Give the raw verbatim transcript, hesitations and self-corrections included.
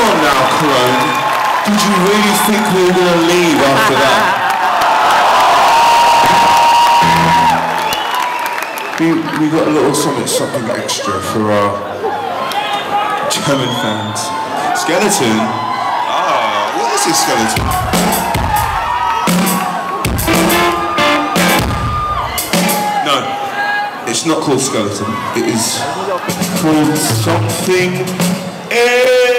on now, Cologne. Did you really think we were going to leave after that? we, we got a little something, something extra for our German fans. Skeleton? Ah, what is this skeleton? No, it's not called skeleton. It is called something else.